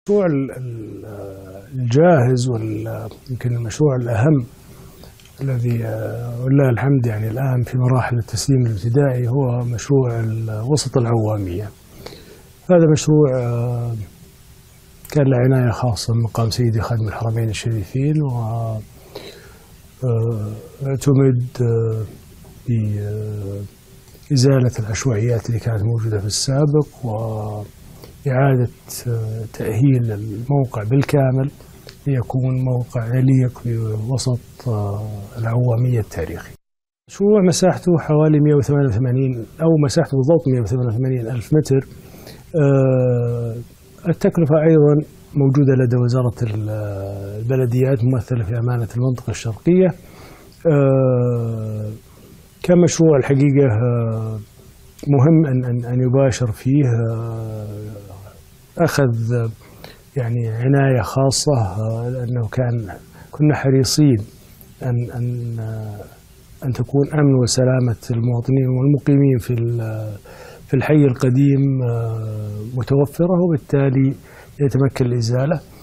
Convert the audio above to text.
المشروع الجاهز يمكن المشروع الأهم الذي ولله الحمد يعني الآن في مراحل التسليم الابتدائي هو مشروع الوسط العوامية. هذا مشروع كان له عناية خاصة من مقام سيدي خادم الحرمين الشريفين، واعتمد بإزالة العشوائيات اللي كانت موجودة في السابق وإعادة تأهيل الموقع بالكامل ليكون موقع يليق بوسط العوامية التاريخي. مشروع مساحته حوالي 188 أو مساحته بالضبط 188 ألف متر. التكلفة أيضا موجودة لدى وزارة البلديات ممثلة في أمانة المنطقة الشرقية. كمشروع الحقيقة مهم أن يباشر فيه، أخذ يعني عناية خاصة لأنه كنا حريصين أن تكون أمن وسلامة المواطنين والمقيمين في الحي القديم متوفرة، وبالتالي يتمكن الإزالة.